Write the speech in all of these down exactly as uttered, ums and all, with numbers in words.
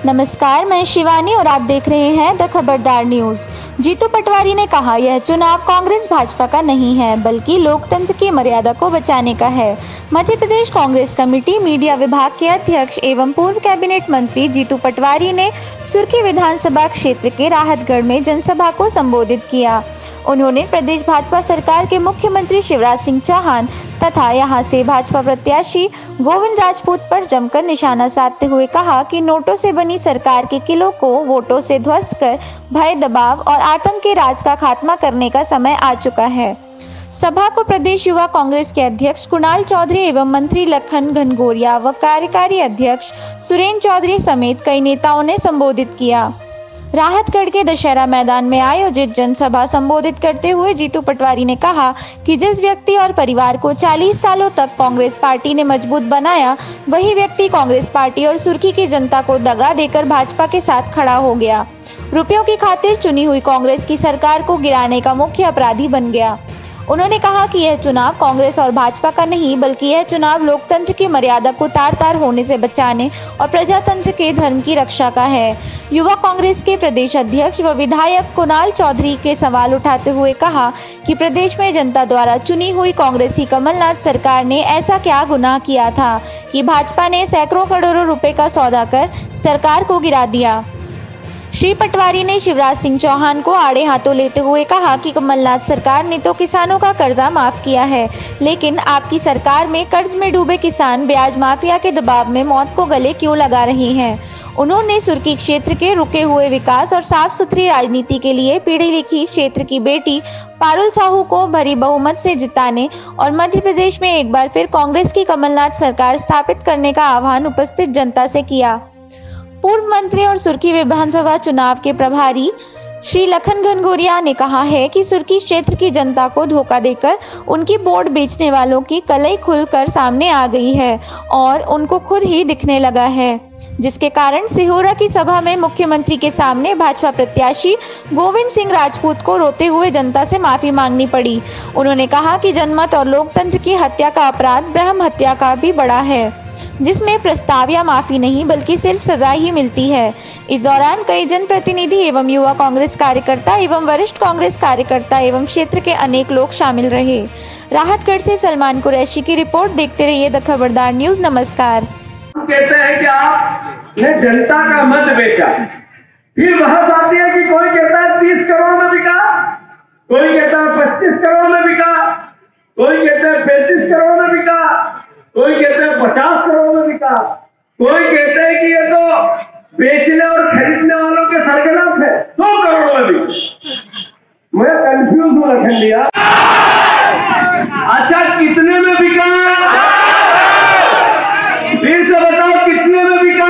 नमस्कार, मैं शिवानी और आप देख रहे हैं द खबरदार न्यूज। जीतू पटवारी ने कहा, यह चुनाव कांग्रेस भाजपा का नहीं है बल्कि लोकतंत्र की मर्यादा को बचाने का है। मध्य प्रदेश कांग्रेस कमेटी मीडिया विभाग के अध्यक्ष एवं पूर्व कैबिनेट मंत्री जीतू पटवारी ने सुर्खी विधानसभा क्षेत्र के राहतगढ़ में जनसभा को संबोधित किया। उन्होंने प्रदेश भाजपा सरकार के मुख्यमंत्री शिवराज सिंह चौहान तथा यहां से भाजपा प्रत्याशी गोविंद राजपूत पर जमकर निशाना साधते हुए कहा कि नोटों से बनी सरकार के किलों को वोटों से ध्वस्त कर भय, दबाव और आतंक के राज का खात्मा करने का समय आ चुका है। सभा को प्रदेश युवा कांग्रेस के अध्यक्ष कुणाल चौधरी एवं मंत्री लखन घनघोरिया व कार्यकारी अध्यक्ष सुरेंद्र चौधरी समेत कई नेताओं ने संबोधित किया। राहतगढ़ के दशहरा मैदान में आयोजित जनसभा संबोधित करते हुए जीतू पटवारी ने कहा कि जिस व्यक्ति और परिवार को चालीस सालों तक कांग्रेस पार्टी ने मजबूत बनाया, वही व्यक्ति कांग्रेस पार्टी और सुर्खी की जनता को दगा देकर भाजपा के साथ खड़ा हो गया। रुपयों की खातिर चुनी हुई कांग्रेस की सरकार को गिराने का मुख्य अपराधी बन गया। उन्होंने कहा कि यह चुनाव कांग्रेस और भाजपा का नहीं बल्कि यह चुनाव लोकतंत्र की मर्यादा को तार तार होने से बचाने और प्रजातंत्र के धर्म की रक्षा का है। युवा कांग्रेस के प्रदेश अध्यक्ष व विधायक कुणाल चौधरी के सवाल उठाते हुए कहा कि प्रदेश में जनता द्वारा चुनी हुई कांग्रेसी कमलनाथ सरकार ने ऐसा क्या गुनाह किया था कि भाजपा ने सैकड़ों करोड़ों रुपए का सौदा कर सरकार को गिरा दिया। श्री पटवारी ने शिवराज सिंह चौहान को आड़े हाथों लेते हुए कहा कि कमलनाथ सरकार ने तो किसानों का कर्जा माफ किया है, लेकिन आपकी सरकार में कर्ज में डूबे किसान ब्याज माफिया के दबाव में मौत को गले क्यों लगा रहे हैं। उन्होंने सुर्खी क्षेत्र के रुके हुए विकास और साफ सुथरी राजनीति के लिए पढ़ी लिखी क्षेत्र की बेटी पारुल साहू को भरी बहुमत से जिताने और मध्य प्रदेश में एक बार फिर कांग्रेस की कमलनाथ सरकार स्थापित करने का आह्वान उपस्थित जनता से किया। पूर्व मंत्री और सुर्खी विधानसभा चुनाव के प्रभारी श्री लखन घनघोरिया ने कहा है कि सुर्खी क्षेत्र की जनता को धोखा देकर उनकी वोट बेचने वालों की कलई खुलकर सामने आ गई है और उनको खुद ही दिखने लगा है, जिसके कारण सिहोरा की सभा में मुख्यमंत्री के सामने भाजपा प्रत्याशी गोविंद सिंह राजपूत को रोते हुए जनता से माफी मांगनी पड़ी। उन्होंने कहा कि जनमत और लोकतंत्र की हत्या का अपराध ब्रह्म हत्या का भी बड़ा है, जिसमें प्रस्ताव या माफी नहीं बल्कि सिर्फ सजा ही मिलती है। इस दौरान कई जनप्रतिनिधि एवं युवा कांग्रेस कार्यकर्ता एवं वरिष्ठ कांग्रेस कार्यकर्ता एवं क्षेत्र के अनेक लोग शामिल रहे। राहतगढ़ से सलमान कुरैशी की रिपोर्ट। देखते रहिए द खबरदार न्यूज। नमस्कार। कहते हैं कि आपने जनता का मत बेचा, फिर बहस आती है कि कोई कहता है तीस करोड़ में बिका, कोई कहता है पच्चीस करोड़ में बिका, कोई कहता है पैंतीस करोड़ में बिका, कोई कहते हैं पचास करोड़ में बिका, कोई कहते हैं कि ये तो बेचने और खरीदने वालों के सरगना है, सौ करोड़ में बिका। मैं कंफ्यूज हूं रखन लिया। अच्छा, कितने में बिका? फिर से बताओ, कितने में बिका?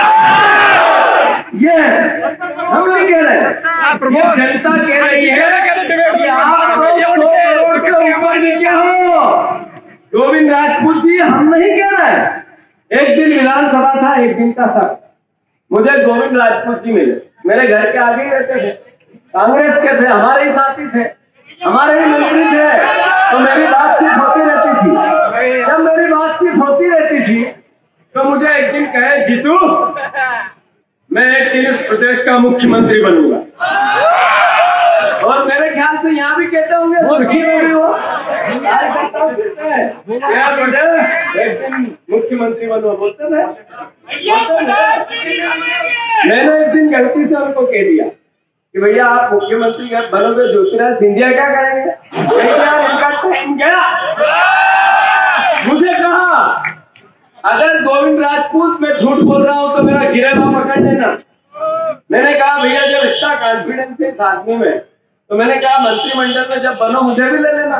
ये हम नहीं कह रहे, ये जनता कह रही है कि आप सौ करोड़ से ऊपर नीचे हो। गोविंद राजपूत जी, हम नहीं कह रहे। एक दिन विधानसभा था, एक दिन का सब मुझे गोविंद राजपूत जी मिले, मेरे घर के आगे ही रहते थे, कांग्रेस के थे, हमारे ही साथी थे, हमारे ही मंत्री थे। तो मेरी बातचीत होती रहती थी। जब मेरी बातचीत होती रहती थी तो मुझे एक दिन कहे, जीतू मैं एक दिन इस प्रदेश का मुख्यमंत्री बनूंगा। और मेरे ख्याल से यहाँ भी कहते होंगे, सुर्खी में भी हो, एक दिन मुख्यमंत्री बनो बोलते थे। मैंने एक दिन गलती से उनको कह दिया कि भैया आप मुख्यमंत्री बनोगे, ज्योतिराज सिंधिया क्या करेंगे? इनका टाइम गया। मुझे कहा, अगर गोविंद राजपूत मैं झूठ बोल रहा हूं तो मेरा गिरेबान पकड़ लेना। मैंने कहा भैया जब इतना कॉन्फिडेंस है इस आदमी में, तो मैंने कहा मंत्रिमंडल में जब बनो मुझे भी ले लेना।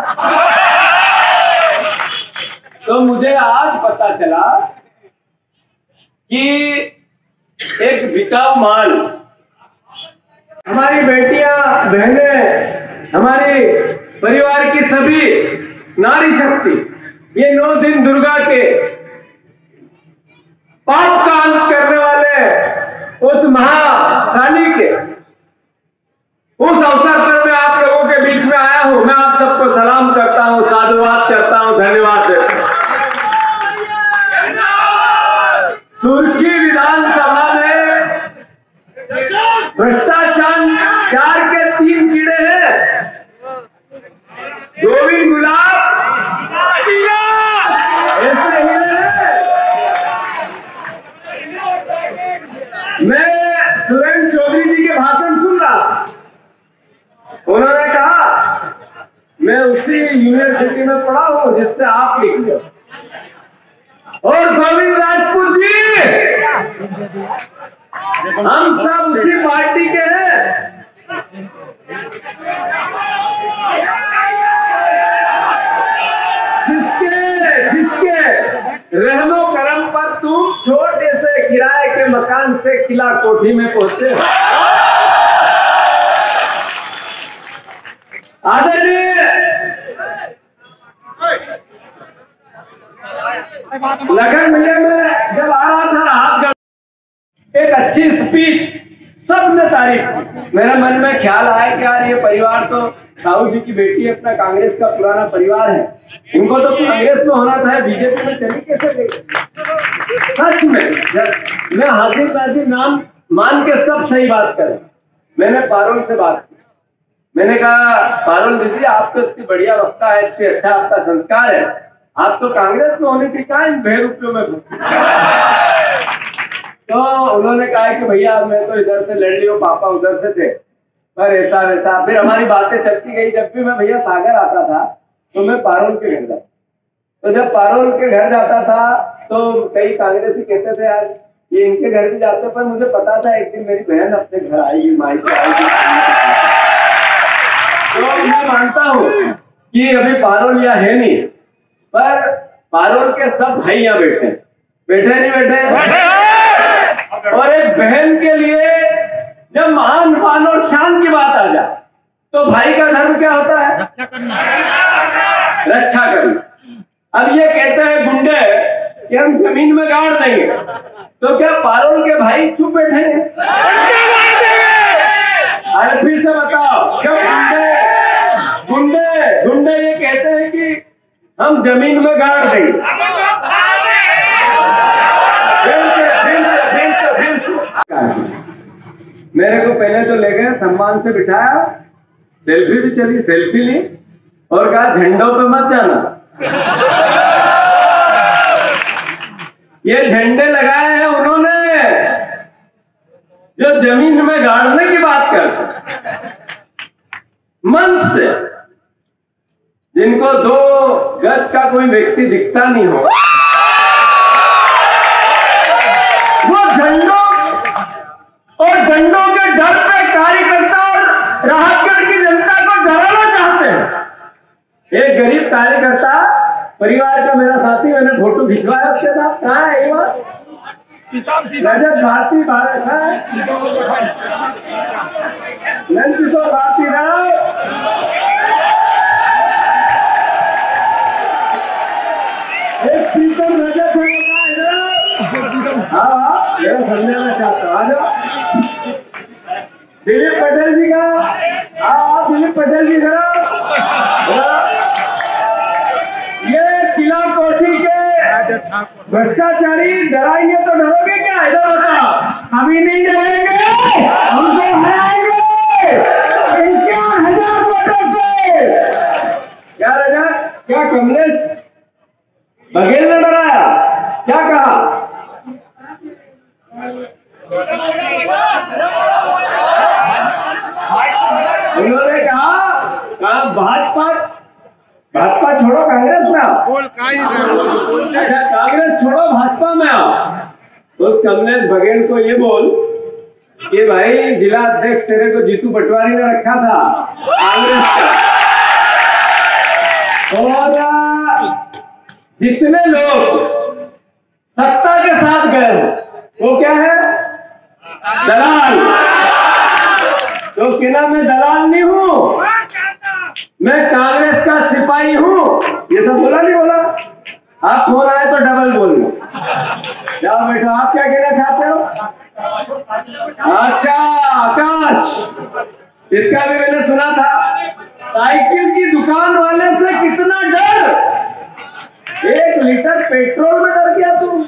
तो मुझे आज पता चला कि एक बिकाऊ माल, हमारी बेटियां बहनें, हमारी परिवार की सभी नारी शक्ति ये नौ दिन दुर्गा के पाप का अंत करने वाले उस महाकाली के उस अवसर पर मैं आप लोगों के बीच में आया हूं। मैं आप सबको सलाम करता हूं, साधुवाद करता हूं, धन्यवाद देता हूं। सुर्खी विधानसभा में उसी यूनिवर्सिटी में पढ़ा हूं जिससे आप लिखते हो। और गोविंद राजपूत जी, हम सब उसी पार्टी के हैं। जिसके जिसके रहमो करम पर तुम छोटे से किराए के मकान से किला कोठी में पहुंचे। आदरणीय लगन मेले में जब आ रहा था हाथ, एक अच्छी स्पीच सबने तारीफ की। मेरे मन में ख्याल आया कि यार ये परिवार तो साहू जी की बेटी अपना कांग्रेस का पुराना परिवार है, इनको तो कांग्रेस में होना था, बीजेपी में चली कैसे गई। सच में जब मैं हाजिर नाजिर नाम मान के सब सही बात करें। मैंने पारुल से बात की, मैंने कहा पारुल दीदी आप तो इतनी बढ़िया वक्ता है, इतनी अच्छा आपका संस्कार है, आप तो कांग्रेस में होनी थी, कहा इन भे रुपयों में। तो उन्होंने कहा कि भैया मैं तो इधर से लड़ लियो, पापा उधर से थे, पर ऐसा वैसा। फिर हमारी बातें चलती गई। जब भी मैं भैया सागर आता था तो मैं पारुल के घर जाता, तो जब पारुल के घर जाता था तो कई कांग्रेसी कहते थे यार ये इनके घर भी जाते, पर मुझे पता था एक दिन मेरी बहन अपने घर आएगी, माई से आएगी। तो मैं मानता हूँ कि अभी पारुल यहाँ है नहीं, पर पारुल के सब भाई यहाँ बैठे बैठे नहीं बैठे। और एक बहन के लिए जब मान पान और शान की बात आ जाए तो भाई का धर्म क्या होता है? रक्षा करना, रक्षा करना। अब ये कहते हैं गुंडे कि हम जमीन में गाड़ देंगे, तो क्या पारुल के भाई चुप बैठेंगे? अरे फिर से बताओ, जब गुंडे गुंडे गुंडे ये कहते हैं कि हम जमीन में गाड़ देंगे, मेरे को पहले तो ले गए, सम्मान से बिठाया, सेल्फी भी चली, सेल्फी ली और कहा झंडों पे मत जाना। ये झंडे लगाए हैं उन्होंने जो जमीन में गाड़ने की बात करते, मंच से, जिनको दो गज का कोई व्यक्ति दिखता नहीं हो, वो झंडों और डंडों के डर पे कार्यकर्ता और राहतगढ़ की जनता को डराना चाहते हैं। एक गरीब कार्यकर्ता परिवार का मेरा साथी, मैंने फोटो खिंचवाया उसके साथ, कहाँ है ये बात? रजत भारती भारत है, नंद किशोर भारती राव, एक प्रीतम रजत है, हाँ मेरा समझाना चाहता हूँ। आ जाओ दिलीप पटेल जी का, हाँ दिलीप पटेल जी जरा, ये किला कोठी के भ्रष्टाचारी डराएंगे तो डरोगे क्या? इधर बताओ। अभी नहीं डरेंगे, हमको हराएंगे इक्यावन हजार वोटों से। क्या रजा, क्या कमलेश बघेल ने डराया? क्या कहा? उन्होंने कहा कहा भाजपा भाजपा छोड़ो कांग्रेस में आओ, अच्छा कांग्रेस छोड़ो भाजपा में आओ। तो उस कमलेश बघेल को ये बोल कि भाई जिला अध्यक्ष तेरे को जीतू पटवारी ने रखा था कांग्रेस का, और जितने लोग सत्ता के साथ गए हो वो क्या है? दलाल। तो किला में दलाल नहीं हूं, मैं कांग्रेस का सिपाही हूं। ये सब बोला नहीं बोला? आप फोन आए तो डबल बोलना। जाओ बैठो। आप क्या कहना चाहते हो? अच्छा आकाश, इसका भी मैंने सुना था, साइकिल की दुकान वाले से कितना डर, एक लीटर पेट्रोल में डर गया तू,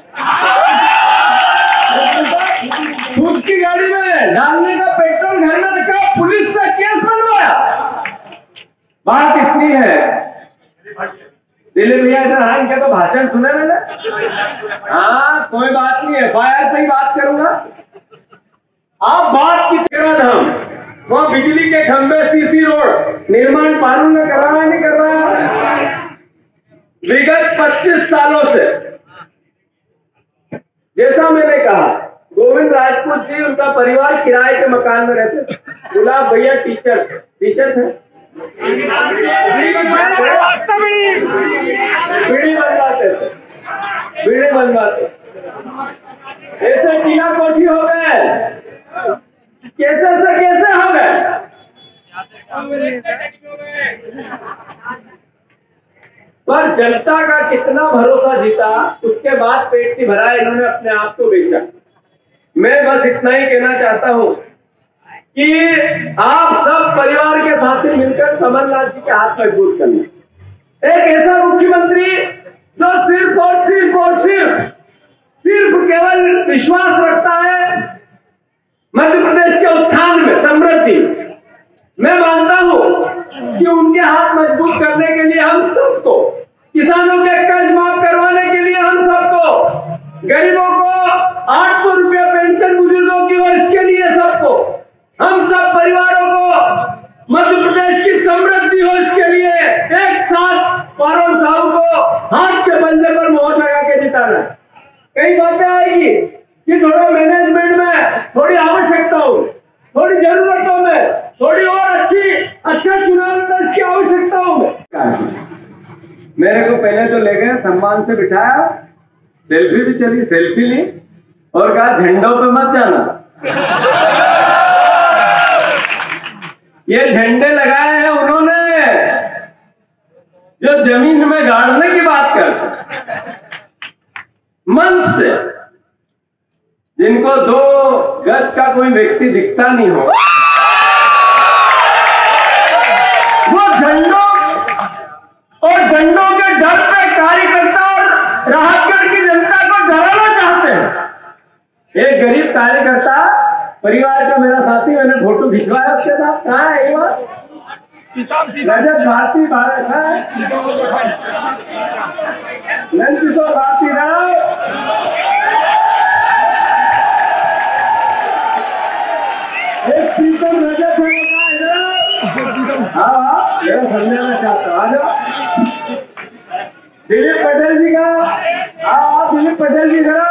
खुद की गाड़ी में डालने का पेट्रोल घर में रखा, पुलिस से केस बनवाया। बात इतनी है, दिलीप भैया इधर आए, इनके तो भाषण सुने मैंने। हाँ कोई बात नहीं है, एफ आई आर पे ही बात करूंगा। आप बात की तेरा हम वहाँ बिजली के खंभे, सीसी रोड निर्माण पारू ने कर रहा है नहीं कर रहा है? विगत पच्चीस सालों से, जैसा मैंने कहा, गोविंद राजपूत जी, उनका परिवार किराए के मकान में रहते। गुलाब भैया टीचर टीचर थे, बीड़ी बनवाते थे, बीड़ी बनवाते। ऐसे टीला कोठी हो गए, कैसे से कैसे हो गए? पर जनता का कितना भरोसा जीता, उसके बाद पेट की भरा इन्होंने अपने आप को बेचा। मैं बस इतना ही कहना चाहता हूं कि आप सब परिवार के साथी मिलकर कमलनाथ जी के हाथ मजबूत करना। एक ऐसा मुख्यमंत्री जो सिर्फ और सिर्फ और सिर्फ सिर्फ केवल विश्वास रखता है मध्य प्रदेश के उत्थान में, समृद्धि। मैं मानता हूं कि उनके हाथ मजबूत करने के लिए हम सबको, किसानों के कर्ज माफ करवाने के लिए हम सबको, गरीबों को आठ सौ रुपया पेंशन बुजुर्गों की, और इसके लिए सबको, हम सब परिवारों को मध्य प्रदेश की समृद्धि हो, इसके लिए एक साथ पारों साहब को हाथ के बल्ले पर मोहर लगा के जिताना। कई बातें आएगी कि थोड़ा मैनेजमेंट में थोड़ी आवश्यकता हो, थोड़ी जरूरतों में थोड़ी और अच्छी अच्छा चुनाव की आवश्यकता हो। मेरे को पहले तो ले गए, सम्मान से बिठाया, सेल्फी भी चली, सेल्फी ली और कहा झंडों पे मत जाना। ये झंडे लगाए हैं उन्होंने जो जमीन में गाड़ने की बात करते, मंच से, जिनको दो गज का कोई व्यक्ति दिखता नहीं हो, वो झंडों और डंडों के डर पे कार्यकर्ता और राहतगढ़ की जनता को डराना चाहते हैं। एक गरीब कार्यकर्ता परिवार का मेरा साथी, मैंने फोटो खिंचवाया उसके साथ, कहाँ है ये बात? रजत भारती भारत है, नंद किशोर भारती राव, एक प्रीतम रजत है, हाँ मेरा समझाना चाहता हूँ। आ जाओ। दिलीप पटेल जी का, हाँ दिलीप पटेल जी जरा,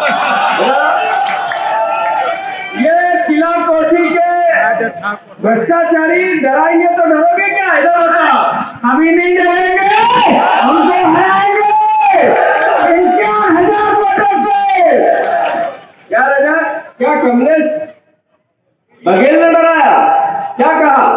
ये किला कोठी के भ्रष्टाचारी डराएंगे तो डरोगे क्या? इधर बताओ। अभी नहीं डरेंगे, हमको हराएंगे इक्यावन हजार वोटों से। क्या राजा, क्या कमलेश बघेल ने डराया? क्या कहा?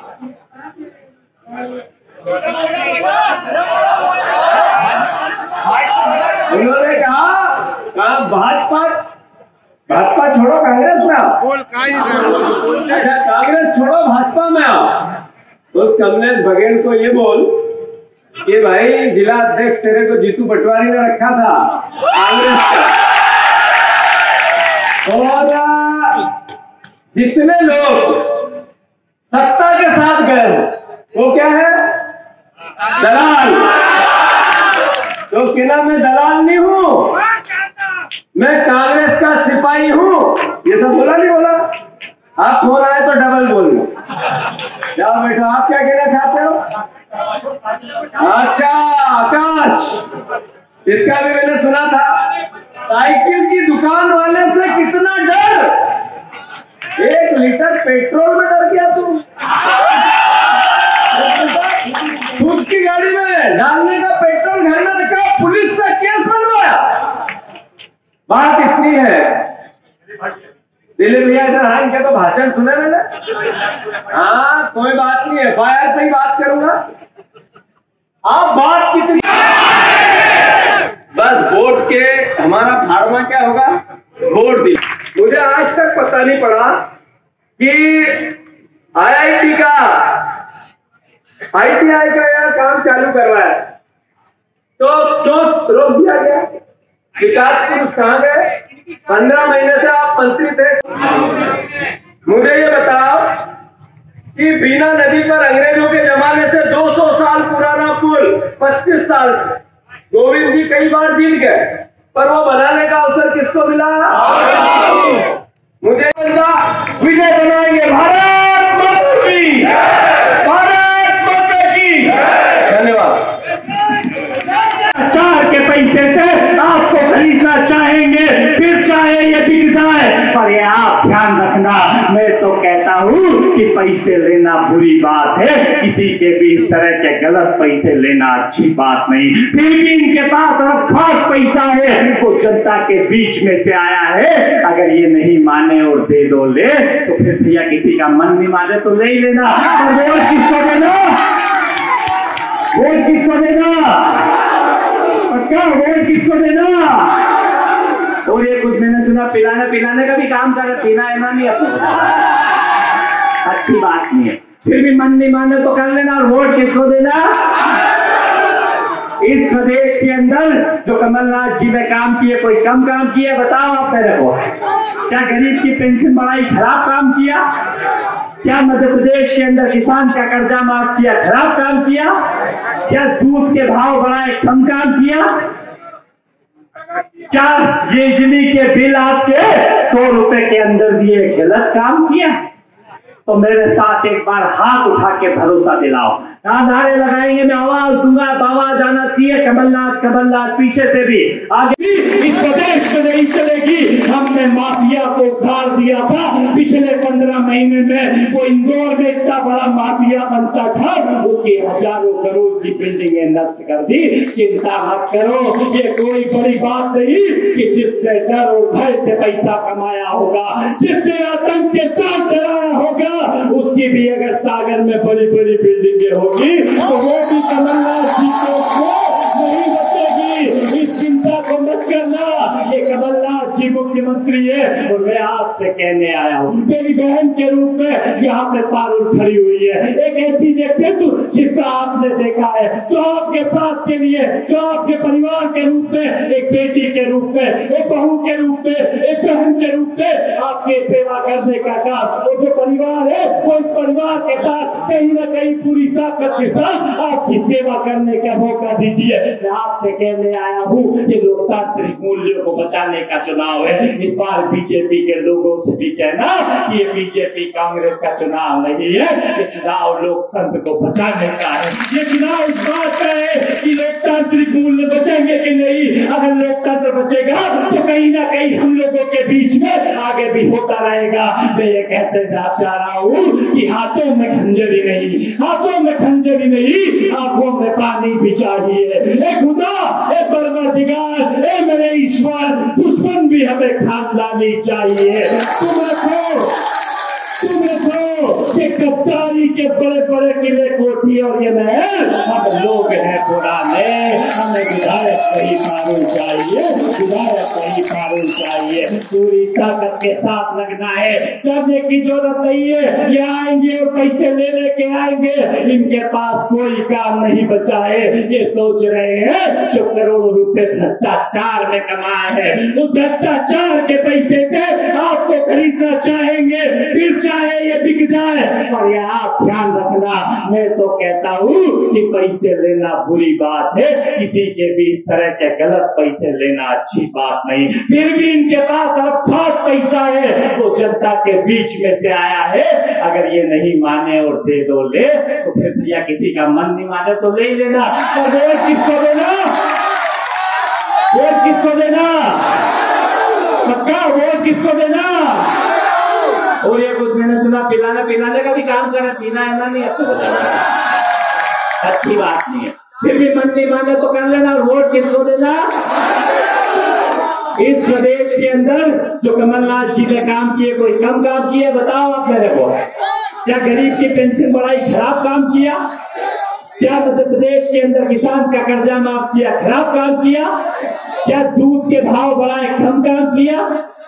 उन्होंने कहा कहा भाजपा भाजपा छोड़ो कांग्रेस में आओ, अच्छा कांग्रेस छोड़ो भाजपा में आओ। तो उस कमलेश बघेल को ये बोल कि भाई जिला अध्यक्ष तेरे को जीतू पटवारी ने रखा था कांग्रेस का, और जितने लोग सत्ता के साथ गए वो क्या है? दलाल। तो किला में दलाल नहीं हूं, मैं कांग्रेस का सिपाही हूं। ये सब बोला नहीं बोला? आप फोन आए तो डबल बोलना। जाओ बेटा, आप क्या कहना चाहते हो? अच्छा आकाश, इसका भी मैंने सुना था, साइकिल की दुकान वाले से कितना डर, एक लीटर पेट्रोल में डर गया तू। खुद की गाड़ी में डालने का पेट्रोल घर में रखा, पुलिस से केस बनवाया। बात इतनी है। दिलीप भैया इधर आए, इनके तो भाषण सुने मैंने। हाँ कोई बात नहीं, एफ आई आर पे ही बात करूंगा। आप बात कितनी, बस वोट के हमारा फार्मा क्या होगा? वोट दी। मुझे आज तक पता नहीं पड़ा कि आई आई टी का आई टी आई का यार काम चालू करवाया तो क्यों रोक दिया गया? विकास पुरुष कहाँ गए? पंद्रह महीने से आप मंत्री थे। मुझे ये बताओ कि बीना नदी पर अंग्रेजों के जमाने से दो सौ साल पुराना पुल पच्चीस साल से गोविंद जी कई बार जीत गए, पर वो बनाने का अवसर किसको मिला? मुझे विजय बनाएंगे भारत। पैसे लेना बुरी बात है, किसी के भी इस तरह के गलत पैसे लेना अच्छी बात नहीं। फिर भी इनके पास अब खास पैसा है, वो जनता के बीच में से आया है। अगर ये नहीं माने और दे दो ले, तो फिर भैया किसी का मन नहीं माने तो ले ही लेना। और वोट किसको देना? वोट किसको देना? पक्का वोट किसको देना? और ये कुछ मैंने सुना पिलाने पिलाने का भी काम कर, पीना ऐना नहीं अपना अच्छी बात नहीं है। फिर भी मन नहीं माने तो कर लेना। और वोट किसको देना? इस प्रदेश के अंदर जो कमलनाथ जी ने काम किए, कोई कम काम किया? बताओ आप मेरे को। क्या गरीब की पेंशन बढ़ाई? खराब काम किया। क्या मध्य प्रदेश के अंदर किसान का कर्जा माफ किया? खराब काम किया। क्या दूध के भाव बढ़ाए? कम काम किया। क्या ये बिजली के बिल आपके सौ रुपए के अंदर दिए? गलत काम किया। तो मेरे साथ एक बार हाथ उठा के भरोसा दिलाओ। नारे लगाएंगे, मैं आवाज दूंगा, आवाज आना चाहिए कमलनाथ कमलनाथ। पीछे से भी आगे इस प्रदेश में नहीं चलेगी। हमने माफिया को उखाड़ दिया था पिछले पंद्रह महीने में। वो इंदौर में इतना बड़ा माफिया बनता था, उसकी हजारों करोड़ की बिल्डिंगें नष्ट कर दी। चिंता मत करो, ये कोई बड़ी बात नहीं कि जिसने डर और भय से पैसा कमाया होगा, जिसने आतंक के साथ डराया होगा, उसकी भी अगर सागर में बड़ी बड़ी बिल्डिंगें होगी तो वो भी कमलनाथ जी को नहीं बचेगी। इस चिंता को मत करना। ये कमलनाथ जी मुख्यमंत्री है और मैं आपसे कहने आया हूँ, मेरी बहन के रूप में यहाँ पे पारुल खड़ी हुई है। एक ऐसी व्यक्तित्व जिसका आपने देखा है, जो आपके साथ के लिए, जो आपके परिवार के रूप में, एक बेटी के रूप में, एक बहू के रूप में, एक बहन के रूप में आपके सेवा करने का काम। और जो परिवार है वो इस परिवार के साथ कहीं ना कहीं पूरी ताकत के साथ आपकी सेवा करने का मौका दीजिए। मैं आपसे कहने आया हूँ, ये लोकतांत्रिक मूल्यों को बचाने का चुनाव है। इस बार बीजेपी के लोगों से भी कहना कि ये बीजेपी कांग्रेस का चुनाव नहीं है, ये चुनाव लोकतंत्र को बचाने का है। ये चुनाव इस बात का है कि लोकतांत्रिक मूल्य बचेंगे कि नहीं। अगर लोकतंत्र बचेगा तो कहीं ना कहीं हम लोगों के बीच में आगे भी होता रहेगा। मैं ये कहते जा रहा हूँ कि हाथों में खंजरी नहीं, हाथों में खंजरी नहीं, आंखों में पानी भी चाहिए। ए खुदा, ए परवरदिगार, ए मेरे ईश्वर, दुश्मन भी हमें खानदानी चाहिए। तुम रखो, तुम रखो ये गद्दारी के बड़े बड़े किले कोठी और ये महल हम लोग हैं पुराने। हमें विधायक सही कानून चाहिए, विधायक सही कानून चाहिए। पूरी ताकत के साथ लगना है, डरने की जरूरत नहीं है। ये आएंगे और पैसे ले लेके आएंगे, इनके पास कोई काम नहीं बचा है। ये सोच रहे हैं जो करोड़ों रुपए भ्रष्टाचार में कमाए हैं, उस भ्रष्टाचार के पैसे से आपको खरीदना चाहेंगे, फिर चाहे ये बिक जाए। और ये आप ध्यान रखना, मैं तो कहता हूँ कि पैसे लेना बुरी बात है, किसी के भी इस तरह के गलत पैसे लेना अच्छी बात नहीं। फिर भी इनके पास अब खास पैसा है, वो जनता के बीच में से आया है। अगर ये नहीं माने और दे दो ले, तो फिर भैया किसी का मन नहीं माने तो ले ही लेना। और वोट किसको देना? वोट किसको देना? पक्का वोट किसको देना? और ये कुछ मैंने सुना पिलाने पिलाने का भी काम कर, पीना ऐना नहीं अच्छी बात नहीं है। फिर भी मन नहीं माने तो कर लेना। और वोट किसको देना? इस प्रदेश के अंदर जो कमलनाथ जी ने काम किए, कोई कम काम किया? बताओ आप मेरे को। क्या गरीब की पेंशन बढ़ाई? खराब काम किया। क्या मध्य प्रदेश के अंदर किसान का कर्जा माफ किया? खराब काम किया। क्या दूध के भाव बढ़ाए? कम काम किया।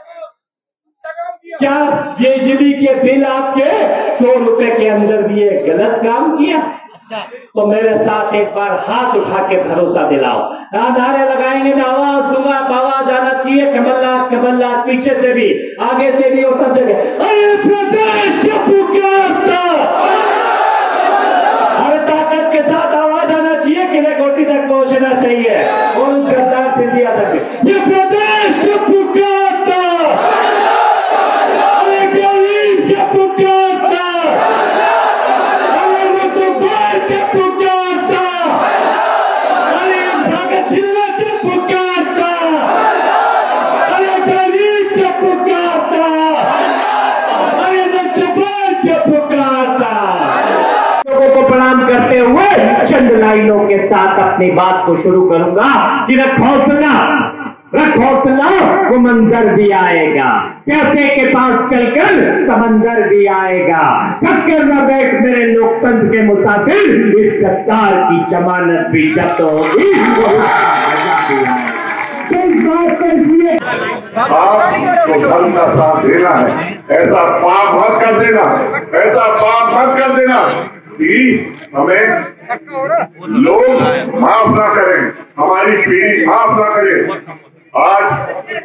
क्या ये बिजली के बिल आपके सौ रुपए के अंदर दिए? गलत काम किया। तो मेरे साथ एक बार हाथ उठा के भरोसा दिलाओ। नारे लगाएंगे, मैं आवाज दूंगा, आवाज आना चाहिए कमलनाथ कमलनाथ। पीछे से भी, आगे से भी और सब जगह अरे प्रदेश के पुकारता, हर ताकत के साथ आवाज आना चाहिए, किले कोठी तक पहुंचना चाहिए और उस गद्दार सिंधिया तक। ये प्रदेश के पुकारता, अरे गरीब के पुकारता, पुकारता, अरे न जवान के पुकारता। साथ अपनी बात को शुरू करूंगा कि रख हौसला, रख हौसला, वो मंजर भी आएगा, प्यासे के पास चलकर समंदर भी आएगा। थक कर न बैठ मेरे लोकतंत्र के मुसाफिर, इस गद्दार की जमानत भी जब्त होगी, वो भी आएगा। आपको धर्म का साथ देना है, ऐसा पाप मत कर देना, ऐसा पाप मत कर देना कि हमें लोग माफ ना करें, हमारी पीढ़ी माफ ना करे। आज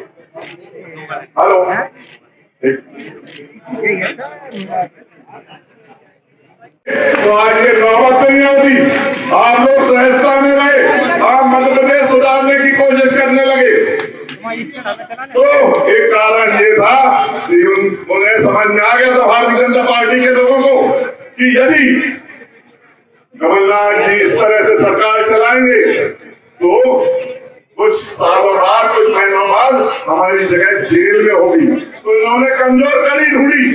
हेलो तो आज ये नौबत नहीं होती, आप लोग सहजता में रहे, आप मध्य प्रदेश सुधारने की कोशिश करने लगे। तो एक कारण ये था कि उन्हें समझ में आ गया था भारतीय जनता पार्टी के लोगों को कि यदि कमलनाथ जी इस तरह से सरकार चलाएंगे तो कुछ सालों बाद, कुछ महीनों बाद हमारी जगह जेल में होगी। तो इन्होंने कमजोर कड़ी ढूंढी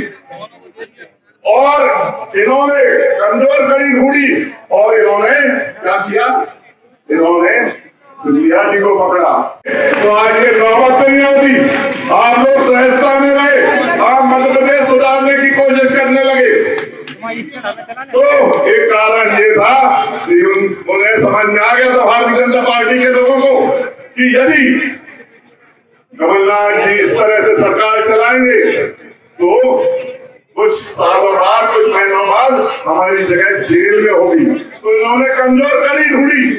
और इन्होंने कमजोर कड़ी ढूंढी और इन्होंने क्या किया, इन्होंने सिंधिया जी को पकड़ा। तो आज ये नौबत नहीं होती, आप लोग सहजता में रहे, आप मध्य प्रदेश सुधारने की कोशिश करने लगे। तो एक कारण ये था कि उन्हें समझ में आ गया था भारतीय जनता पार्टी के लोगों को कि यदि कमलनाथ जी इस तरह से सरकार चलाएंगे तो कुछ सालों बाद, कुछ महीनों बाद हमारी जगह जेल में होगी। तो इन्होंने कमजोर कड़ी ढूंढी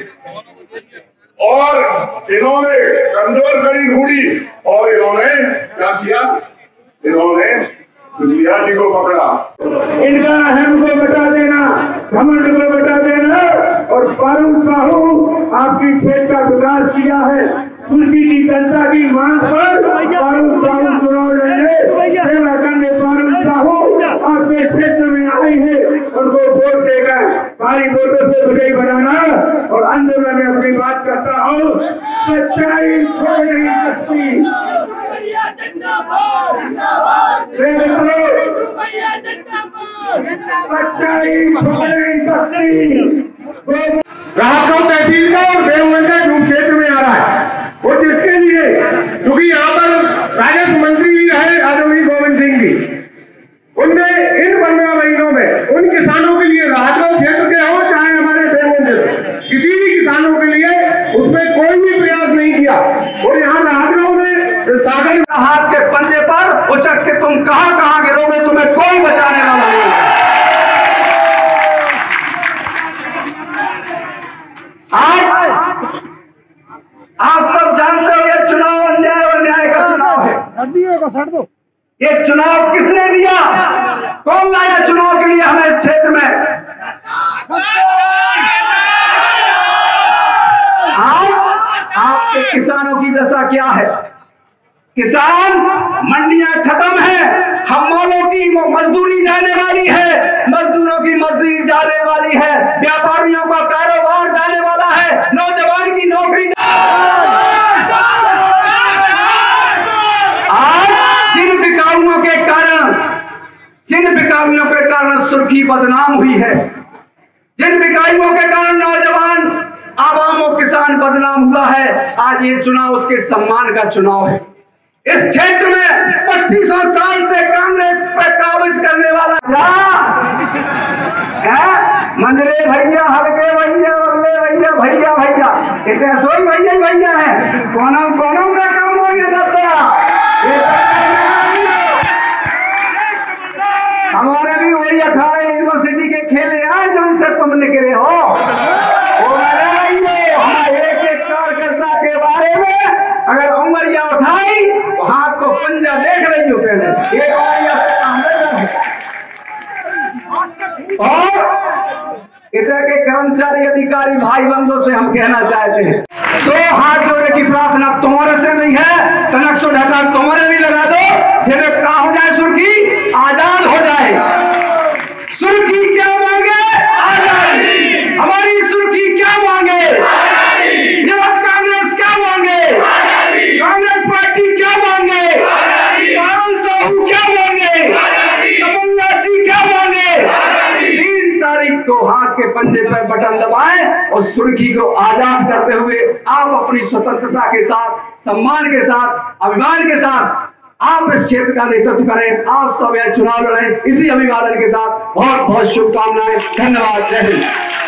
और इन्होंने कमजोर कड़ी ढूंढी और इन्होंने क्या किया, इन्होंने सिंधिया जी को पकड़ा। इनका अहम को बता देना, घमंड को बता देना और फारूक साहू आपकी क्षेत्र का विकास किया है। सुर्खी की जनता की मांग पर फारूक साहू चुनाव लड़े, सेवा करने फारूक साहू आपके क्षेत्र में आए हैं, उनको वोट देकर भारी वोटों से विजयी बनाना। और अंत में मैं अपनी बात करता हूँ, सच्चाई छोड़ नहीं सकती। सच्चाई छोड़ नहीं सकती। राजगांव तहसील का और देवगंज का जून क्षेत्र में आ रहा है, और जिसके लिए क्योंकि यहाँ पर राजस्व मंत्री भी रहे आदरणीय गोविंद सिंह जी, उनने इन पंद्रह महीनों में उन किसानों के लिए राजगांव क्षेत्र के हो चाहे हमारे देवगंज, किसी भी किसानों के लिए उसमें कोई भी प्रयास नहीं किया। और यहाँ राजगांव में सागर हाथ के पंजे पर उचक के तुम कहां कहां गिरोगे, तुम्हें कोई बचाने वाला नहीं। आज आप सब जानते हो ये चुनाव अन्याय और न्याय का चुनाव है। ये चुनाव किसने दिया, कौन लाया चुनाव के लिए हमें इस क्षेत्र में? आज आपके किसानों की दशा क्या है? किसान मंडियां खत्म है, हमालों की मजदूरी जाने वाली है, मजदूरों की मजदूरी जाने वाली है, व्यापारियों का कारोबार जाने वाला है, नौजवान की नौकरी। आज जिन बिकाऊओं के कारण जिन बिकाऊओं के कारण सुर्खी बदनाम हुई है, जिन बिकाऊओं के कारण नौजवान आवाम और किसान बदनाम हुआ है, आज ये चुनाव उसके सम्मान का चुनाव है। इस क्षेत्र में पच्चीस सौ साल से कांग्रेस पर काबिज करने वाला है मंदरे भैया, हल्के भैया, बल्ले भैया, भैया भैया, इतने सो भैया भैया है, कौनों कौनों का काम हो गया सकता। हमारे भी वही अखाड़े यूनिवर्सिटी के खेले आए जो उनसे तुम निकले हो। एक एक कार्यकर्ता के बारे में अगर उंगलियां उठाई तो हाथ को पंजा देख रही हो पहले, एक और इधर के कर्मचारी अधिकारी भाई बंधुओं से हम कहना चाहते हैं, तो हाथ जोड़ने की प्रार्थना तुम्हारे से नहीं है, तनक सो ढका तुम्हारे भी लगा दो, जिन्हें कहा हो जाए सुर्खी आजाद हो जाए। सुर्खी क्या मांगे? आजादी। हमारी सुर्खी क्या मांगे? कांग्रेस क्या मांगे? कांग्रेस पार्टी क्या मांगे? फारूक साहू क्या मांगे? कमलनाथ जी क्या मांगे? तीन तारीख को को हाथ के पंजे पर बटन दबाएं और सुर्खी को आजाद करते हुए आप अपनी स्वतंत्रता के साथ, सम्मान के साथ, अभिमान के साथ आप इस क्षेत्र का नेतृत्व करें। आप सब यह चुनाव लड़ें, इसी अभिवादन के साथ बहुत बहुत शुभकामनाएं। धन्यवाद। जय हिंद।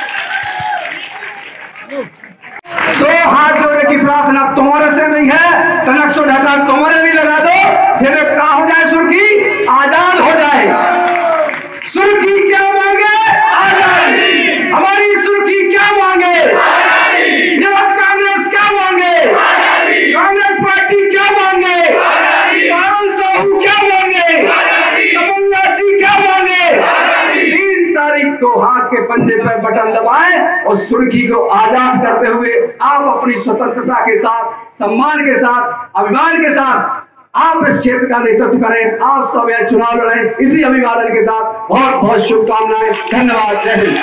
तो हाथ जोड़ने की प्रार्थना तुम्हारे से नहीं है, तनक सो ढका तुम्हारे भी लगा दो, जब का हो जाए सुर्खी आजाद हो जाए। सुर्खी क्या मांगे? आजादी। हमारी सुर्खी क्या मांगे? युवक कांग्रेस क्या मांगे? कांग्रेस पार्टी क्या मांगे? पारुल साहू क्या मांगे? कमलनाथ जी क्या मांगे? तीन तारीख को हाथ के पंजे पर बटन दबाएं और सुर्खी को आजाद करते हुए आप अपनी स्वतंत्रता के साथ, सम्मान के साथ, अभिमान के साथ आप इस क्षेत्र का नेतृत्व करें। आप सब यह चुनाव लड़ें, इसी अभिवादन के साथ बहुत बहुत शुभकामनाएं। धन्यवाद। जय हिंद।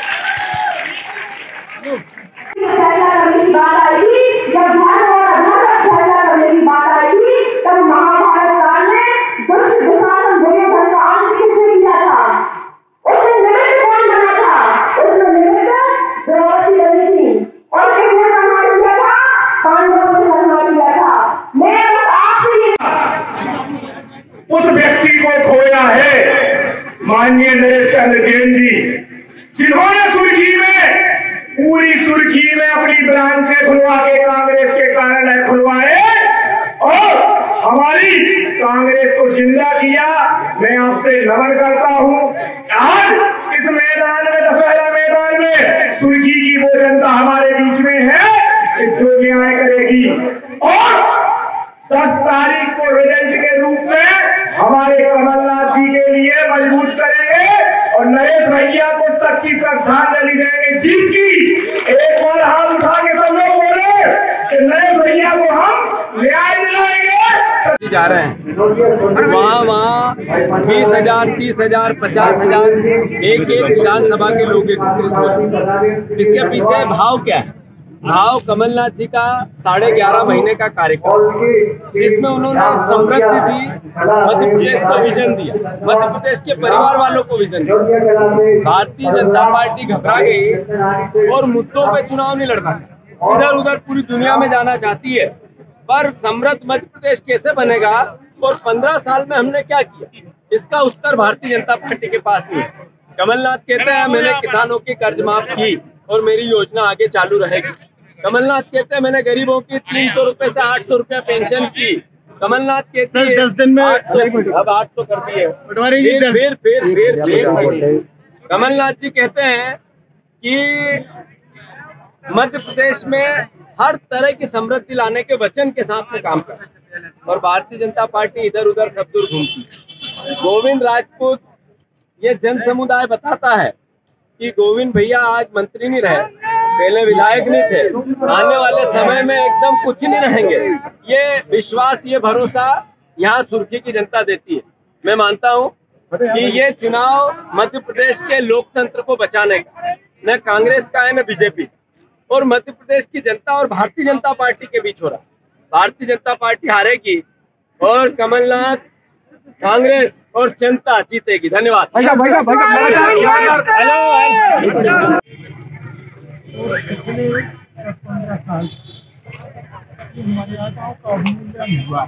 उस व्यक्ति को खोया है माननीय नरेश चंद्र जैन जी, जिन्होंने सुर्खी में, पूरी सुर्खी में अपनी ब्रांचें खुलवा के कांग्रेस के कार्यालय खुलवाए और हमारी कांग्रेस को जिंदा किया। मैं आपसे नमन करता हूं। आज इस मैदान में, दशहरा मैदान में सुर्खी की वो जनता हमारे बीच में है जो न्याय करेगी और दस तारीख को रिजल्ट के रूप में हमारे कमलनाथ जी के लिए मजबूत करेंगे और नरेश भैया को सच्ची श्रद्धांजलि देंगे। जीत की एक बार हाथ उठा के सब लोग बोले कि नरेश भैया को हम न्याय दिलाएंगे। जा रहे हैं वहाँ वहाँ बीस हजार तीस हजार पचास हजार एक एक विधानसभा के लोग एकत्रित हुए। इसके पीछे भाव क्या है? भाव कमलनाथ जी का साढ़े ग्यारह महीने का कार्यक्रम, जिसमें उन्होंने समृद्धि दी, मध्य प्रदेश को विजन दिया, मध्य प्रदेश के परिवार वालों को विजन दिया। भारतीय जनता पार्टी घबरा गई और मुद्दों पे चुनाव नहीं लड़ना चाहती, इधर उधर पूरी दुनिया में जाना चाहती है। पर समृद्ध मध्य प्रदेश कैसे बनेगा और पंद्रह साल में हमने क्या किया, इसका उत्तर भारतीय जनता पार्टी के पास नहीं है। कमलनाथ कहते हैं मैंने किसानों की कर्ज माफ की और मेरी योजना आगे चालू रहेगी। कमलनाथ कहते हैं मैंने गरीबों की तीन सौ रुपए से आठ सौ रुपए पेंशन की। कमलनाथ कहते हैं दस दिन में आठ सौ, अब आठ सौ कर दिए। फिर फिर फिर फिर फिर कमलनाथ जी कहते हैं कि मध्य प्रदेश में हर तरह की समृद्धि लाने के वचन के साथ में काम कर और भारतीय जनता पार्टी इधर उधर सब दूर घूमती। गोविंद राजपूत ये जन समुदाय बताता है कि गोविंद भैया आज मंत्री नहीं रहे, पहले विधायक नहीं थे, आने वाले समय में एकदम कुछ नहीं रहेंगे। ये विश्वास, ये भरोसा यहाँ सुर्खी की जनता देती है। मैं मानता हूँ कि ये चुनाव मध्य प्रदेश के लोकतंत्र को बचाने का न कांग्रेस का है न बीजेपी और मध्य प्रदेश की जनता और भारतीय जनता पार्टी के बीच हो रहा है। भारतीय जनता पार्टी हारेगी और कमलनाथ, कांग्रेस और जनता जीतेगी। धन्यवाद। भाई साहब, भाई साहब, भाई साहब, पिछले पंद्रह साल मर्यादाओं का उल्लंघन हुआ।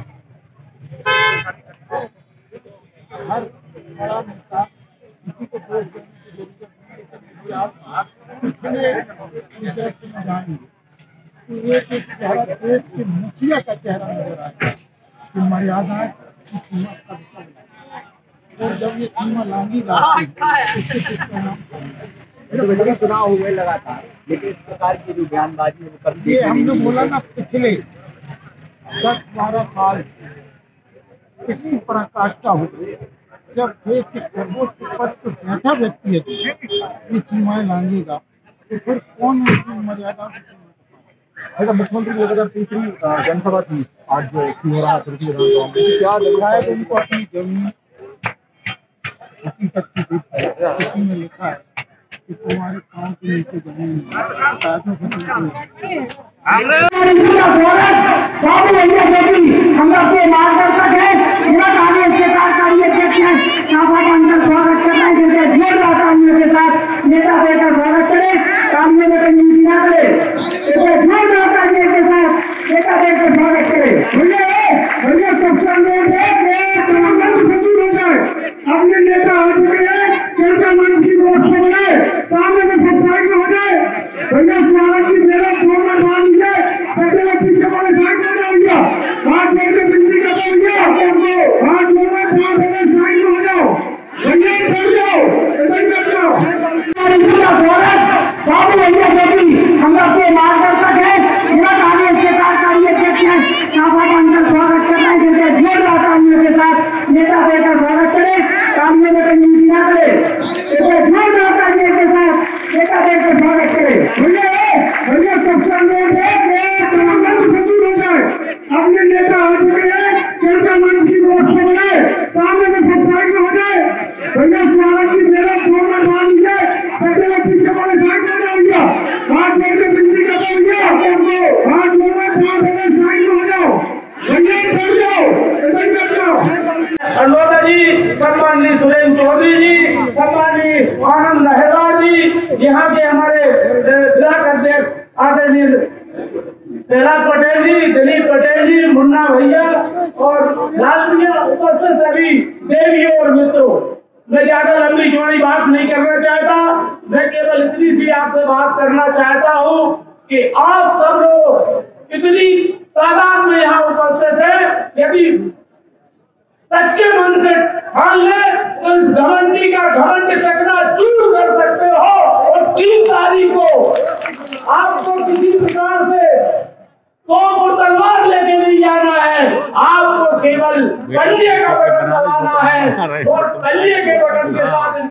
हर बड़ा नेता किसी को वोट देने की जरूरत नहीं है। आप पिछले रिजल्ट में जाएंगे तो एक एक चेहरा देश के मुखिया का चेहरा नजर आएगा कि मर्यादाएं की सीमा कब तक, और जब ये सीमा लांगी जाती है उसके परिणाम चुनाव हुए लगातार, लेकिन इस प्रकार की जो बयानबाजी है वो कभी ये हमने बोला ना पिछले दस बारह साल इसकी पराकाष्ठा हुई जब देश के सर्वोच्च पद पर बैठा व्यक्ति है ये सीमाएं लांघेगा तो फिर कौन उसकी मर्यादा। मुख्यमंत्री दो हजार तीसरी जनसभा थी आज जो सिहोरा सुर्खी क्या शायद उनको अपनी जमीन हकीकत की किसी ने लिखा है कि तुम्हारे पाँव के नीचे जमीन हम लोग के मार्गदर्शक है, पूरा कांग्रेस के कार्यकारी अध्यक्ष हैं, स्वागत करना है जिनके जोर के साथ नेता सामने से सब साइड में हो जाए। भैया स्वागत की मेरा प्रोग्राम मान लीजिए, सब लोग पीछे वाले साइड में जाओ भैया, हाथ जोड़ के बिजली का भैया, हाथ जोड़ के पांच वाले साइड में हो जाओ भैया, कर जाओ इधर कर जाओ। अनोदा जी, सम्माननीय सुरेंद्र चौधरी जी, सम्माननीय आनंद लहरा जी, यहाँ के हमारे ब्लॉक अध्यक्ष आदरणीय प्रहलाद पटेल जी, दिलीप पटेल जी, मुन्ना भैया और लाल भैया, उपस्थित सभी देवियों और मित्रों, मैं ज्यादा लंबी चौड़ी बात नहीं करना चाहता, मैं केवल इतनी सी आपसे बात करना चाहता हूँ कि आप सब लोग इतनी तादाद में यहाँ उपस्थित है, यदि सच्चे मन से ठान ले तो इस घमंडी का घमंड चकना चूर कर सकते हो। और तीन तारीख को आपको किसी प्रकार से तो तलवार लेके नहीं जाना है, आपको केवल कलिए का बटन दबाना है और कलिए के बटन के साथ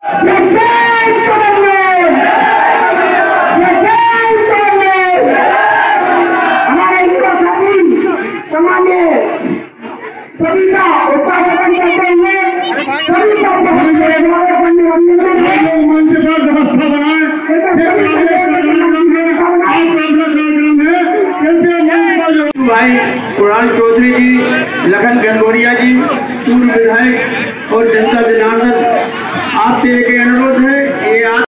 हमारे युवा साथी सामान्य सभी का उत्साहवर्धन करते हुए सभी का मंच पर व्यवस्था बनाए। भाई कुणाल चौधरी जी, लखन गंगोरिया जी, पूर्व विधायक और जनता जनार्दन, आपसे एक